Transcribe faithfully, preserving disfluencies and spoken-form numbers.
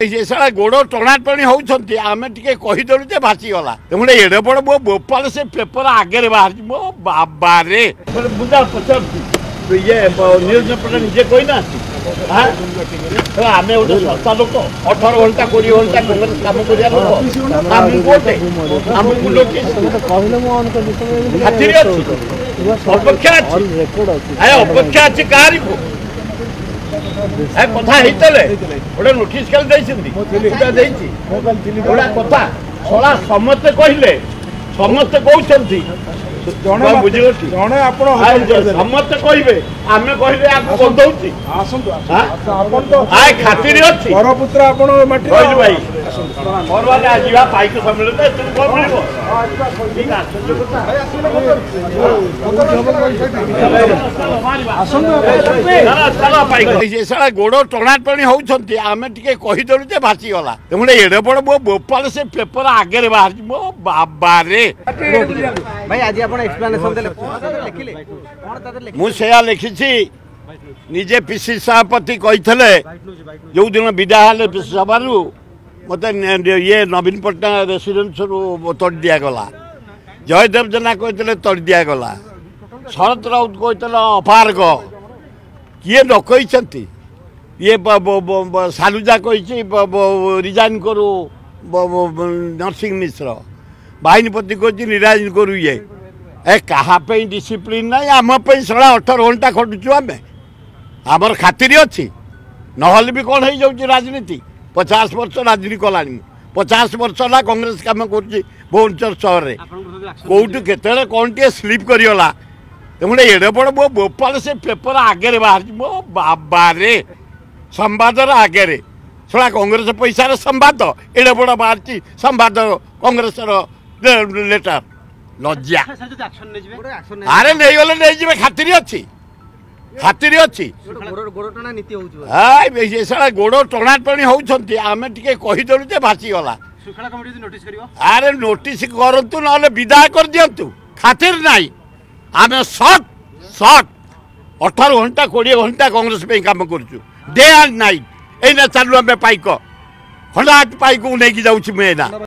सारा गोड़ टणाटणी होती आम टे कहीदेलु जे भासीगला तेमने एड़े बड़ मो बोपाल से पेपर आगे बाहर मो बाबा रे मुझे पचार ये न्यूज पेपर निजे कही ना आम गोटे सस्ता लोक अठारह घंटा कोड़े घंटा कांग्रेस कम कर अपेक्षा अच्छी कहानी कथा गोटे नोटिस कथा छड़ा समस्ते कहले समस्ते कहते समस्ते कहे आम कहले खातिर अच्छी भाई पाइक सारा गोड़ टणाटणी होती आम टे कहीदेलु जे भासीगला तेमने एड़े बड़ मो बोपाल से पेपर आगे बाहर मो बाबा रे भाई आज आप एक्सप्लेनेशन मुझे लिखी निजे पीसी सभापति कही जो दिन विदा पीसी सभा मत ये नवीन पट्टनायक रेसीडेन्स तोड़ दिगला जयदेव जेना कहते तोड़ दिगला शरत राउत कहते अपार्ग किए न कही ये सालुजा कही रिजाइन करू नरसिंह मिश्र बाहिनीपति कही रिजाइन करू ये ए कहा डिसिप्लिन ना आम सड़ा अठारह घंटा खटुचु आम आमर खातिर अच्छी नहले भी कौन हो जाऊँ राजनीति पचास वर्ष राजनीति कला पचास वर्ष है कांग्रेस कम कर भुवनेश्वर सहर में कौटू के कौन टे स्लीप करगला तेमने एड़े बड़ मो बोपाल से पेपर आगे बाहर मो बाबा रे संवाद आगे सड़ा कांग्रेस पैसा संवाद एड़े बड़ बाहर संवाद कांग्रेस लेटर लज्जा अरे नहीं गले नहीं जी खातिर अच्छी खातिर अच्छी सारा गोड़ टणाटणी होती आम टे कहीदेलु जे भासीगला अरे नोटिस करूँ ना विदा कर दिंतु खातिर नाई आम सट सट अठारह घंटा कोड़े घंटा कांग्रेस पे काम करुँ डे एंड नाइट एना चालू आम पाइक खंडाट पाइक नहीं जाऊँ मुझे